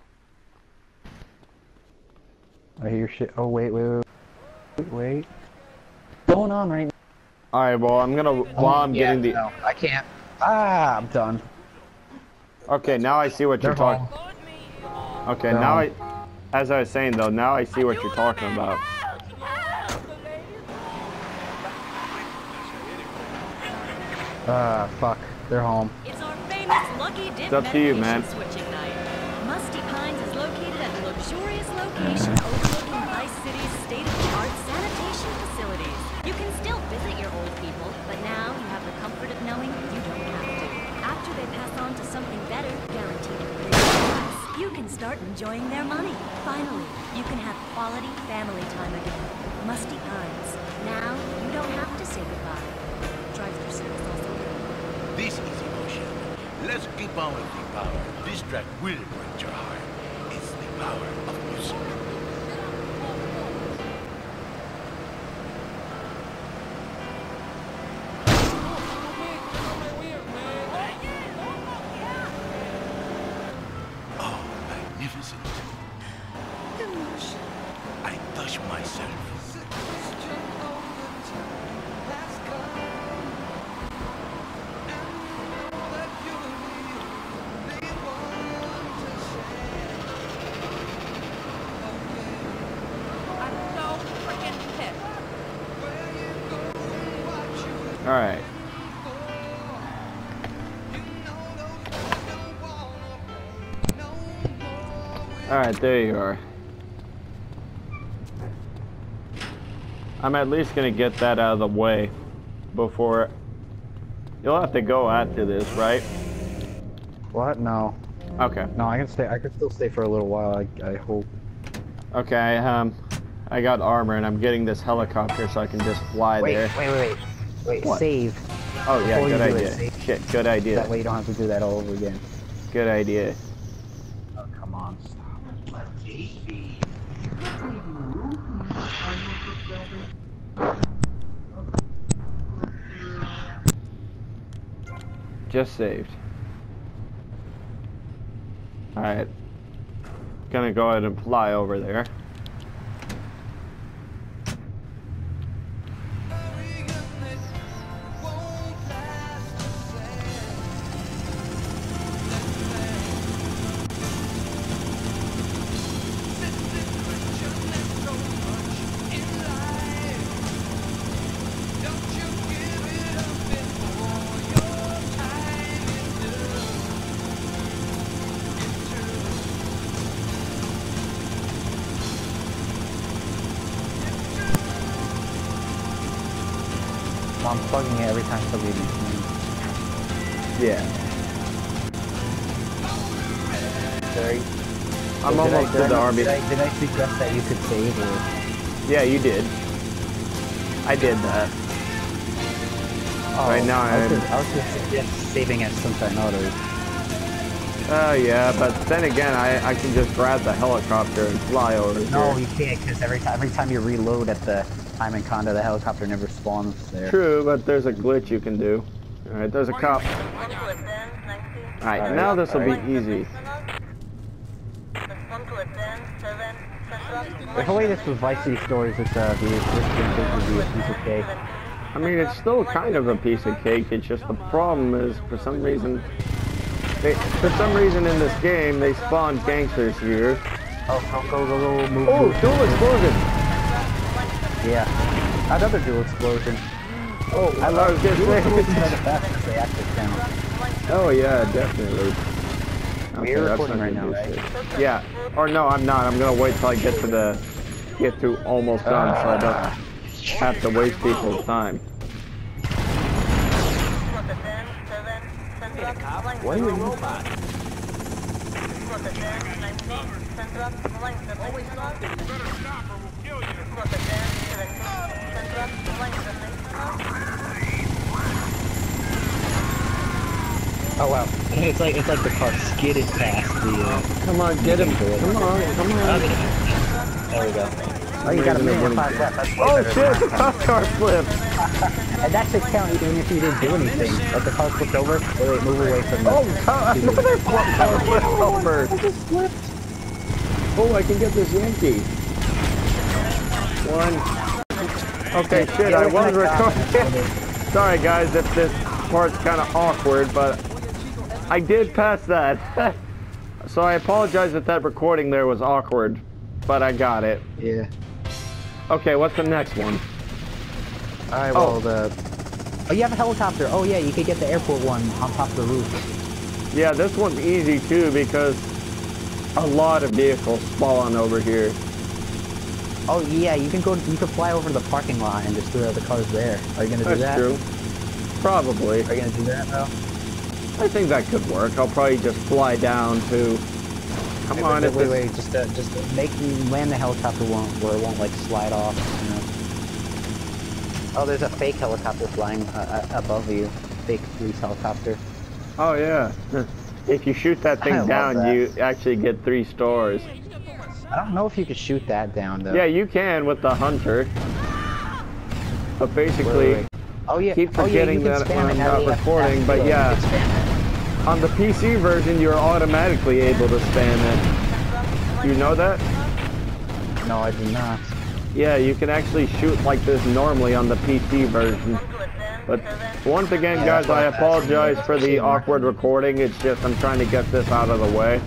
I hear shit. Oh wait. What's going on right now? Alright, well I'm gonna getting the No, I can't. I'm done. Okay, now I see what you're talking. Okay, They're now home. as I was saying though, now I see what you're talking about. Fuck. They're home. It's our famous Lucky Dip It's up to you, man. medication switching night. Musty Pines is located at a luxurious location overlooking Vice City's state-of-the-art sanitation facilities. You can still visit your old people, but now you have the comfort of knowing you don't have to. After they pass on to something better, guaranteed at a reasonable price, you can start enjoying their money. Finally, you can have quality family time again. Musty Pines. Now, you don't have to say goodbye. Drive-through service also. This is emotion. Let's keep on with the power. This track will break your heart. It's the power of music. Oh, magnificent. Emotion. I touch myself. Alright. Alright, there you are. I'm at least gonna get that out of the way before... You'll have to go after this, right? What? No. Okay. No, I can stay. I can still stay for a little while. I hope. Okay, I got armor and I'm getting this helicopter so I can just fly there. Wait. What? Save. Oh yeah, Before good you do idea. it, save- Shit, good idea. That way you don't have to do that all over again. Good idea. Oh, come on. Stop. Just saved. Alright. Gonna go ahead and fly over there. I'm plugging it every time somebody leaves. Yeah. Sorry. I'm almost to the army. Did I suggest that you could save or? Yeah, you did. I did that. Oh, Right now I was just suggest saving at Sunshine Auto. Oh yeah, but then again, I can just grab the helicopter and fly over No, here. you can't, because every time you reload at the time and condo, the helicopter never spawns there. True, but there's a glitch you can do. Alright, there's a cop. Alright, now this will be easy. If only this was Vice City Stories, this game would be a piece of cake. I mean, it's still kind of a piece of cake. It's just the problem is, for some reason in this game, they spawn gangsters here. Oh, go, move. Oh, move. dual explosion! Yeah. Another dual explosion. Oh, I was dual gonna explosions are say. the best if they actually count. Oh yeah, definitely. We're that's recording not right gonna now, do right? shit. Yeah. Or no, I'm not. I'm gonna wait till I get to almost done, so I don't have to waste people's time. What are you Oh wow. It's like the car skidded past the Come on, get him. Come on. There we go. Oh, you got a minute 5 left. That's way Oh better shit, the than cop car flipped. And that should count even if you didn't do anything. Like the car flipped over. Wait, move away from the... Oh, another car flipped over. I just flipped. Oh, I can get this Yankee. One. Okay, shit, I was recording. Sorry guys if this part's kind of awkward, but I did pass that. So I apologize if that recording there was awkward, but I got it. Yeah. Okay, what's the next one? Alright, well, Oh, you have a helicopter. Oh, yeah, you could get the airport one on top of the roof. Yeah, this one's easy too because a lot of vehicles spawn over here. Oh, yeah, you can fly over the parking lot and just throw the cars there. Are you gonna do That's that? true. Probably. Are you gonna do that, though? I think that could work. I'll probably just fly down to... Come on, Wait, just make me land the helicopter where it won't, like, slide off, you know? Oh, there's a fake helicopter flying above you. Fake police helicopter. Oh, yeah. If you shoot that I thing love down, that. you actually get 3 stars. I don't know if you could shoot that down, though. Yeah, you can with the Hunter. But basically, Wait. Oh, yeah. keep forgetting you can that spam when it I'm now not that you have recording, fast but reload, yeah. you can spam it. On the PC version, you're automatically able to spam it. You know that? No, I do not. Yeah, you can actually shoot like this normally on the PC version. But once again, guys, I apologize for the awkward recording. It's just I'm trying to get this out of the way.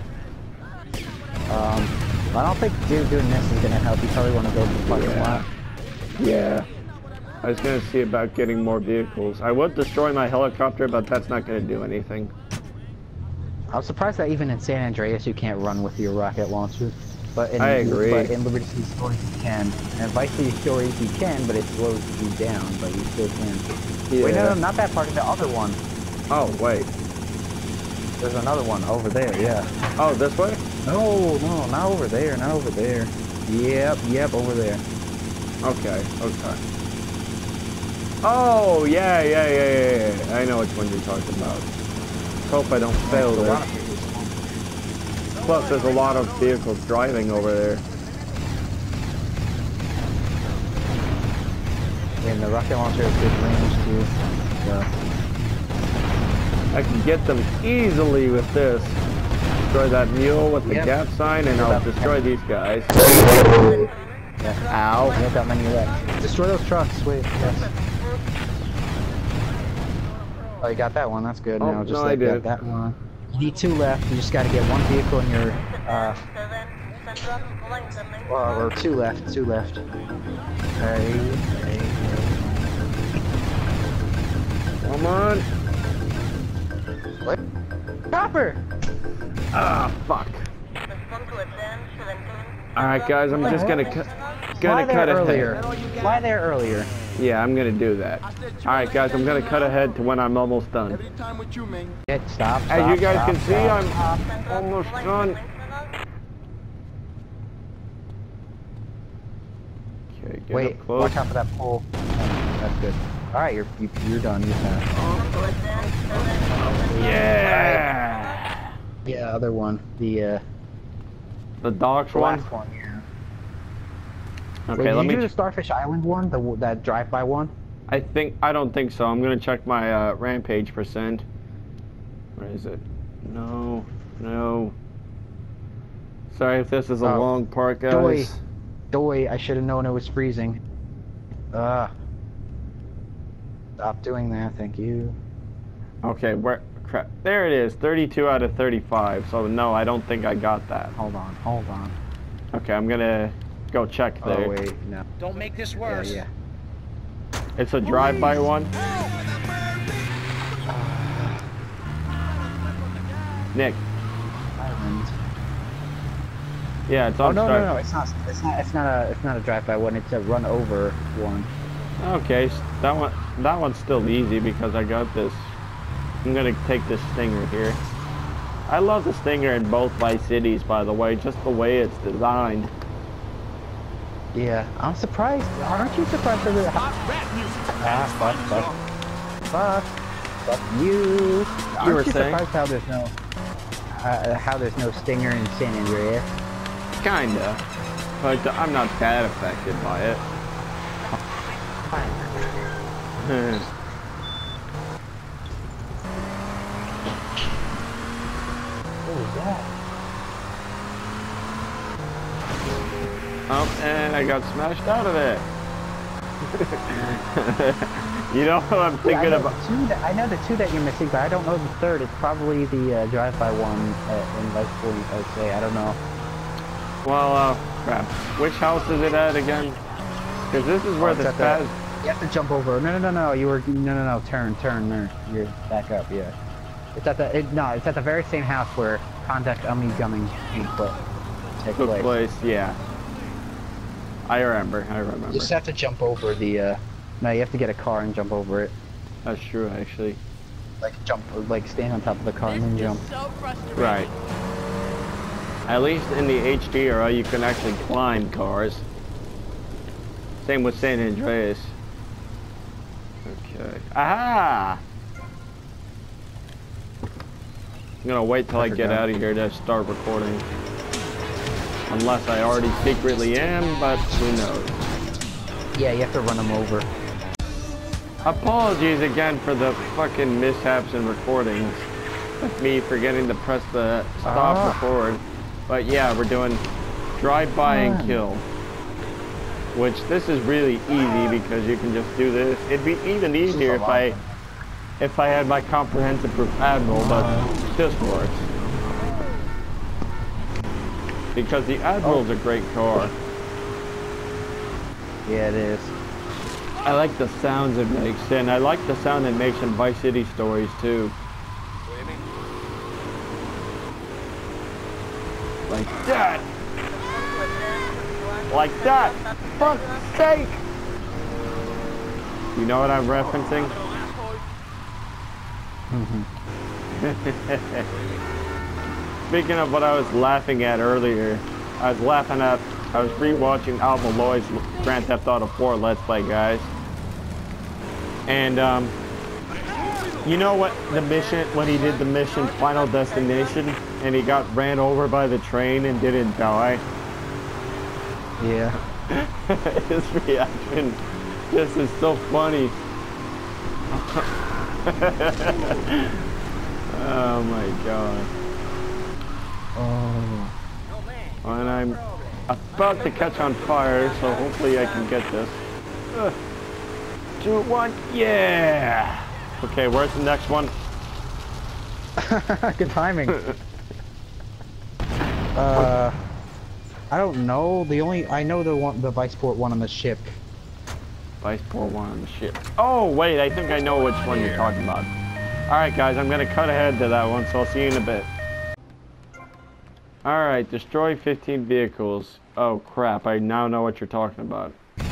I don't think doing this is gonna help. You probably want to go to the parking lot. Yeah. I was gonna see about getting more vehicles. I would destroy my helicopter, but that's not gonna do anything. I'm surprised that even in San Andreas you can't run with your rocket launcher. But in, I agree. But in Liberty City Stories you can. And Vice City Stories you can, but it slows you down, but you still can. Yeah. Wait, no, not that part, the other one. Oh, wait. There's another one over there, yeah. Oh, this way? No, not over there, not over there. Yep, over there. Okay, okay. Oh, yeah. I know which one you're talking about. Hope I don't fail there. Plus, there's a lot of vehicles driving over there. And the rocket launcher has good range too. So. I can get them easily with this. Destroy that mule with the gap sign, and I'll destroy these guys. Yeah. Ow. I don't got many left. Destroy those trucks, wait. Yes. Oh, you got that one, that's good. Oh, Now just no, like I did. that one. You need 2 left, you just gotta get 1 vehicle in your, or 2 left, 2 left. Hey. Come on. What? Copper! Ah, fuck. Alright, guys, I'm just gonna cut earlier. ahead. Fly there earlier. Yeah, I'm gonna do that. Alright, guys, I'm gonna cut ahead to when I'm almost done. Stop. As you guys can see, I'm almost done. Okay, get Wait, up close. watch out for that pole. That's good. Alright, you're done. You're fast. Yeah! Yeah, other one. The docks one? last one, yeah. Okay, Wait, let did me... you do the Starfish Island one? That drive-by one? I don't think so. I'm gonna check my rampage percent. Where is it? No. Sorry if this is a long part, guys. Doy, I should have known it was freezing. Stop doing that, thank you. Okay, crap. There it is, 32 out of 35. So no, I don't think I got that. Hold on. Okay, I'm gonna go check there. Oh wait, no. Don't make this worse. Yeah. It's a drive-by one. Nick. Island. Yeah, it's Oh on no, start. no, it's not a drive-by one. It's a run-over one. Okay, that one's still easy because I got this. I'm gonna take this Stinger here. I love the Stinger in both Vice Cities, by the way, just the way it's designed. Yeah, I'm surprised. Aren't you surprised that it... Fuck you. You were Aren't you saying? surprised how there's no Stinger in San Andreas? Kinda. But I'm not that affected by it. What was that? Oh, and I got smashed out of it. You know what I'm thinking about? I know the 2 that you're missing, but I don't know the 3rd. It's probably the drive-by one in Vice 40, I would say. I don't know. Well, crap. Which house is it at again? Because this is where the spaz... You have to jump over. No. No. Turn. No. You're back up. Yeah. It's at the. It's at the very same house where Contact Ummy Gumming took place. Yeah. I remember. You just have to jump over the. No, you have to get a car and jump over it. That's true, actually. Like stand on top of the car and then jump. Right. At least in the HD era, you can actually climb cars. Same with San Andreas. Okay. Aha! I'm gonna wait till I get out of here to start recording. Unless I already secretly am, but who knows. Yeah, you have to run them over. Apologies again for the fucking mishaps in recordings. That's me forgetting to press the stop record. But yeah, we're doing drive-by and kill. Which this is really easy because you can just do this. It'd be even easier if I had my comprehensive proof Admiral, but this works. Because the Admiral's a great car. Yeah, it is. I like the sounds it makes, and I like the sound it makes in Vice City Stories too. Like that! Like that! For fuck's sake! You know what I'm referencing? Speaking of what I was laughing at earlier, I was rewatching Alva Lloyd's Grand Theft Auto 4 Let's Play, guys. And you know what the mission, when he did the mission Final Destination and he got ran over by the train and didn't die? Yeah. His reaction just is so funny. Oh my god. Oh. And I'm about to catch on fire, so hopefully I can get this. 2, 1, yeah! Okay, where's the next one? Good timing. I don't know. I know the Viceport one on the ship. Viceport one on the ship. Oh, wait, I think I know which one you're talking about. Alright, guys, I'm gonna cut ahead to that one, so I'll see you in a bit. Alright, destroy 15 vehicles. Oh, crap, I now know what you're talking about.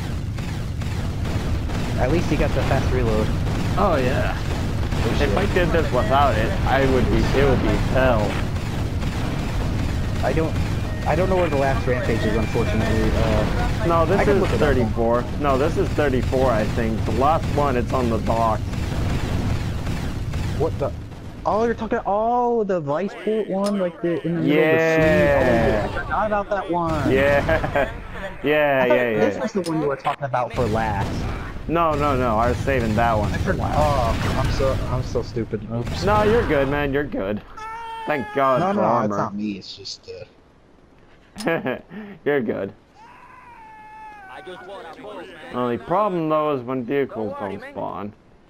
At least you got the fast reload. Oh, yeah. If I did this without it, it would be hell. I don't know where the last rampage is, unfortunately. No, this is look it up. 34. No, this is 34, I think. The last one, it's on the dock. What the? Oh, you're talking. Oh, the Viceport one, like in the middle Yeah. of the sea. Oh, I forgot about that one. Yeah. Yeah, This was the one you were talking about for last. No, I was saving that one. Oh, I'm so stupid. Oops. No, you're good, man. You're good. Thank God for it's armor. not me. It's just. You're good. Only problem though is when vehicles don't spawn.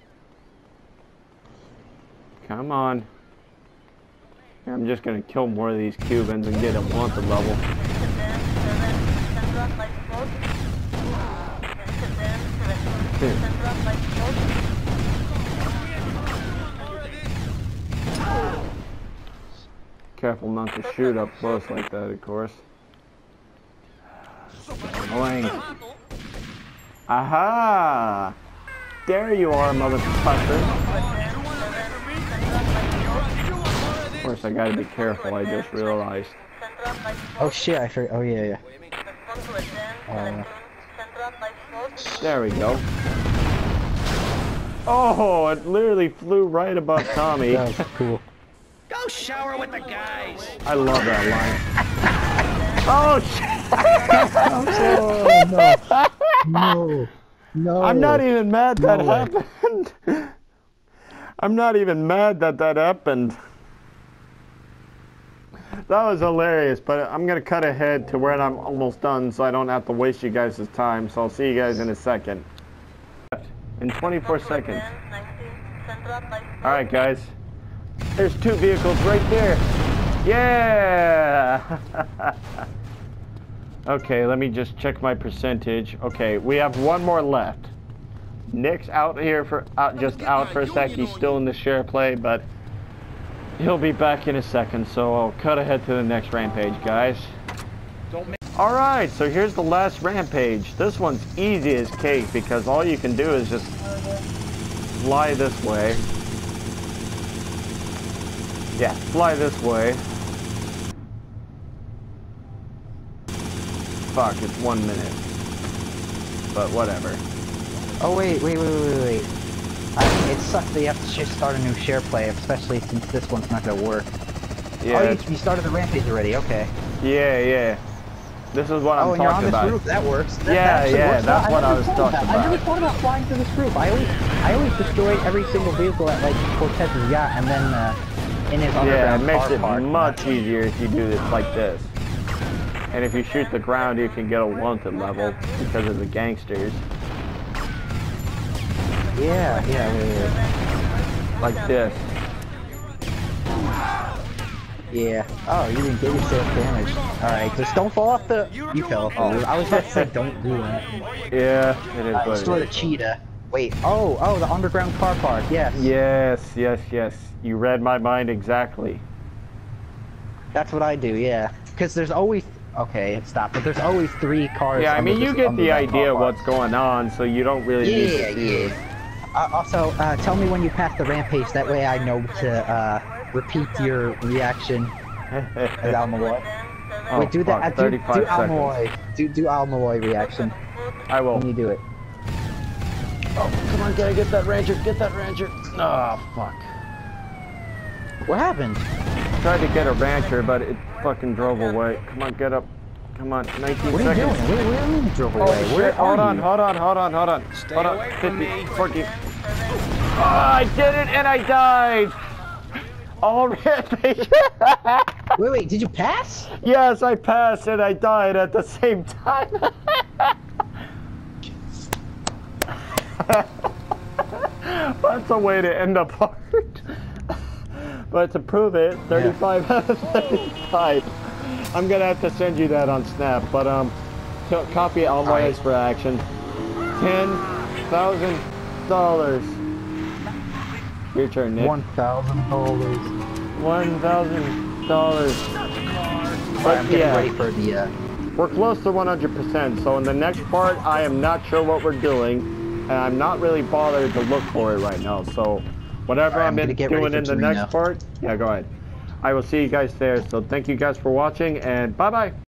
Come on. I'm just gonna kill more of these Cubans and get a wanted level. Careful not to shoot up close like that, of course. Annoying. Aha! There you are, motherfucker. Of course, I gotta be careful, I just realized. Oh shit! I forgot. Oh yeah. There we go. Oh, it literally flew right above Tommy. That was cool. Go shower with the guys. I love that line. Oh shit! No. I'm not even mad that happened. I'm not even mad that happened. That was hilarious, but I'm gonna cut ahead to where I'm almost done so I don't have to waste you guys' time, so I'll see you guys in a second. In 24 seconds. Alright guys, there's 2 vehicles right there. Yeah! Okay, let me just check my percentage. Okay, we have 1 more left. Nick's out here for just out for a sec. He's still in the share play, but he'll be back in a second, so I'll cut ahead to the next rampage, guys. Alright, so here's the last rampage. This one's easy as cake because all you can do is just fly this way. Yeah, fly this way. Fuck, it's 1 minute. But whatever. Oh wait. It sucks that you have to just start a new share play, especially since this one's not gonna work. Yeah. Oh, you started the rampage already. Okay. Yeah. This is what I'm and you're on talking this about. roof. That works. That Yeah, works. that's what I was talking I never about. thought about flying through this roof. I always destroy every single vehicle at like Cortez's yacht, and then in his Yeah, underground it makes car it park. much easier if you do this like this. And if you shoot the ground, you can get a wanted level because of the gangsters. Yeah. Like this. Yeah. Oh, you didn't get yourself damaged. Alright, just don't fall off the... You fell. Oh, I was about to say don't do it. Yeah, it is what Destroy it the is. cheetah. Wait. Oh, the underground car park. Yes. Yes. You read my mind exactly. That's what I do, yeah. Because there's always... Okay, stop. But there's always 3 cars. Yeah, I under mean, you this get the underground idea car of park. what's going on, so you don't really need to see it. Also, tell me when you pass the rampage. That way I know to repeat your reaction as Almaloy. Oh, Wait, do that. fuck, Do 35 seconds. Almaloy. Do Almaloy reaction I will. when you do it. Oh, come on, gotta get that rancher, get that rancher. Oh, fuck. What happened? Tried to get a rancher, but it fucking drove away. Come on, get up. Come on, 19 What are you seconds. doing? Where do you mean drove Oh, away? Where shit, hold are on, you? hold on, hold on, hold on. Stay Hold on, away 50, from me. 40. Oh, I did it and I died. Already. Wait, did you pass? Yes, I passed and I died at the same time. That's a way to end a part. But to prove it, 35 out of 35. I'm gonna have to send you that on Snap, but copy all my for action. $10,000. Your turn, Nick. $1,000. $1,000. Alright, I'm getting ready for the, We're close to 100%, so in the next part, I am not sure what we're doing, and I'm not really bothered to look for it right now, so whatever Alright, I'm I'm gonna get ready doing for in the Torino. next part, yeah, go ahead. I will see you guys there, so thank you guys for watching, and bye-bye.